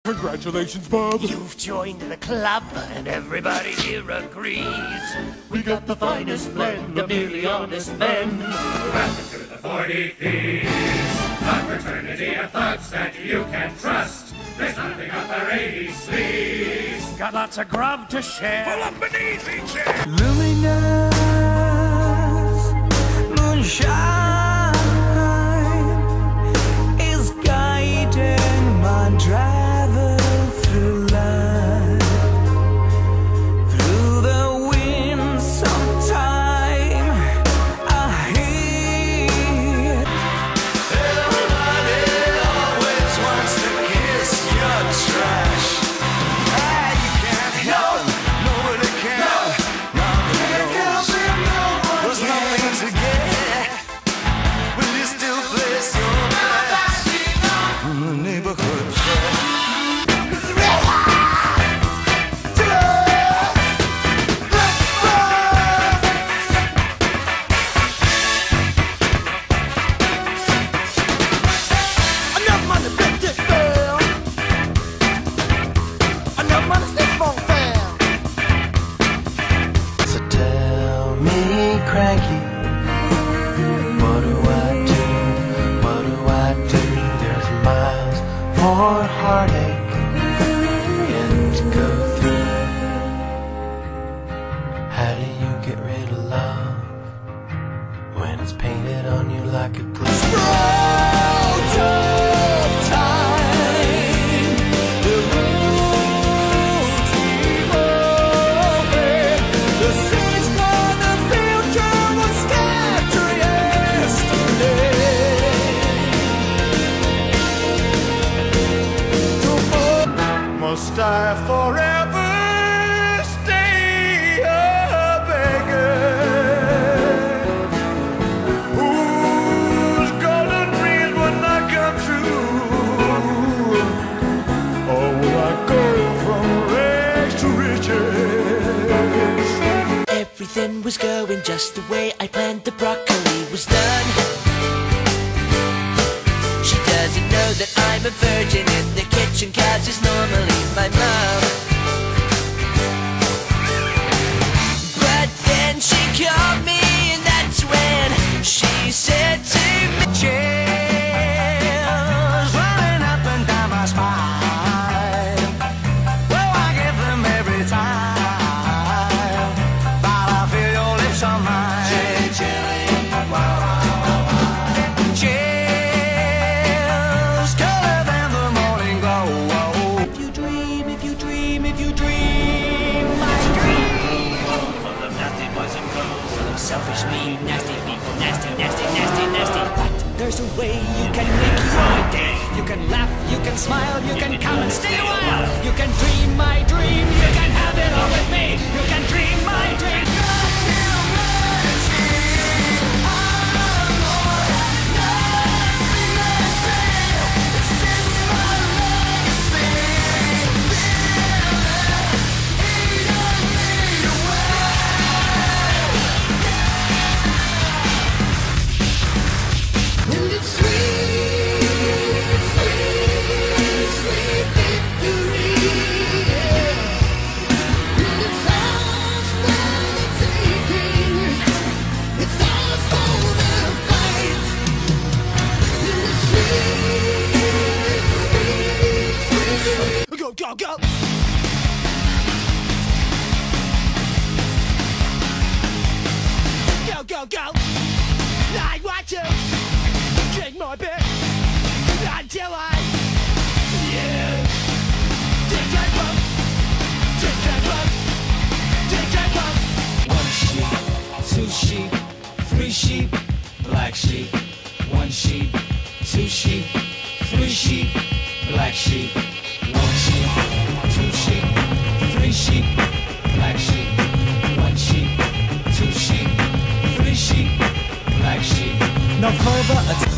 Congratulations, Bob. You've joined the club, and everybody here agrees. We got the finest blend of nearly honest men. Welcome to the 40 Thieves, a fraternity of thugs that you can trust. There's nothing up our 80s sleeves. Got lots of grub to share. Pull up an easy chair. Luminous moonshine is guiding my driver through life. Through the wind sometime I hear everybody always wants to kiss your trash. You can't help it, nobody can. There's nothing to get. Will you still play so bad from the neighborhood fair? Enough money, bet this girl. Enough money, stick phone fair. So tell me, Cranky, what do I do? What do I do? There's miles more heartache yet to go through. How do you get rid of love when it's painted on you like a glue? Scrolls of time, the roads keep moving. The seeds for the future were scattered yesterday. Must I forever stay a beggar? Whose golden dreams would not come true? Or will I go from rags to riches? Everything was going just the way I planned. The broccoli was done. She doesn't know that I'm a virgin in the kitchen, 'cause it's normally my mom. But then she called me, and that's when she said to me, chills running up and down my spine. Well, I give them every time, but I feel your lips on mine. Chills color than the morning glow. If you dream, if you dream, if you dream, my dream. Full of nasty boys and girls, full of selfish, mean, nasty people, nasty, nasty, nasty, nasty. But there's a way you can make your day. You can laugh, you can smile, you can come and stay a while. You can dream my dream, you can have it all with me. You can dream my dream. Go, go, go! Go, go, go! I want to drink more beer until I drink that bump, drink that bump, drink that bump. 1 sheep, 2 sheep, 3 sheep, black sheep. 1 sheep, 2 sheep, 3 sheep, black sheep. 1 sheep, 2 sheep, 3 sheep, black sheep. 1 sheep, 2 sheep, 3 sheep, black sheep. No further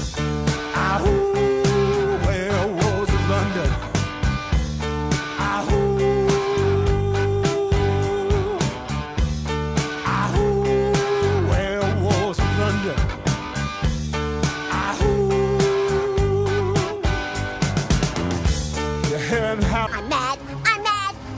Where was London? Where was London? You hadn't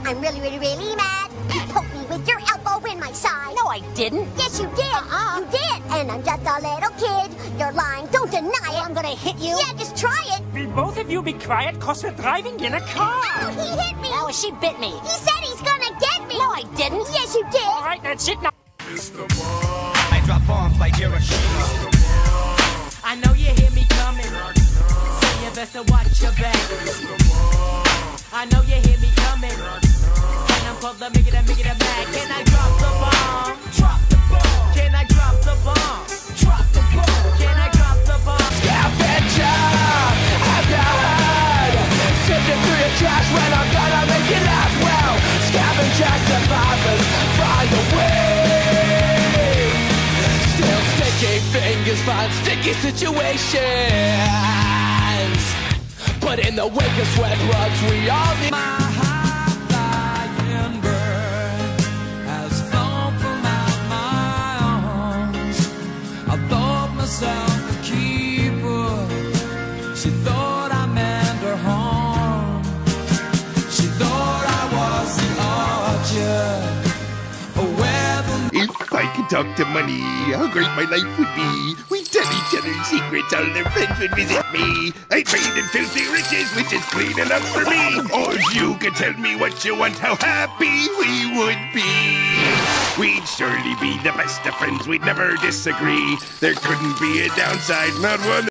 I'm really mad. You poked me with your elbow in my side. No, I didn't. Yes, you did. You did. And I'm just a little kid. You're lying. Don't deny it. I'm gonna hit you. Yeah, just try it. Will both of you be quiet, cause we're driving in a car? Oh, he hit me. Oh, she bit me. He said he's gonna get me. No, I didn't. Yes, you did. All right, that's it now. I drop bombs like Hiroshima. I know you hear me coming, so you better watch your back. I know you hear me coming, and I'm called the make it a back. Can I drop the bomb? Drop the bomb. Can I drop the bomb? Drop the bomb. Can I drop the bomb? Scavenger, I'm not sifting through your trash when I'm gonna make it as well. Scavenger survivors, fly away. Still sticky fingers find sticky situations. But in the wake of sweat rugs, we all need My high-flying bird has flown from out my arms. I thought myself a keeper. She thought I meant her harm. She thought I was the archer. If I could talk to money, how great my life would be. We'd tell each other secrets, all their friends would visit me. I'd trade in filthy riches, which is clean enough for me. Or if you could tell me what you want, how happy we would be. We'd surely be the best of friends, we'd never disagree. There couldn't be a downside, not one.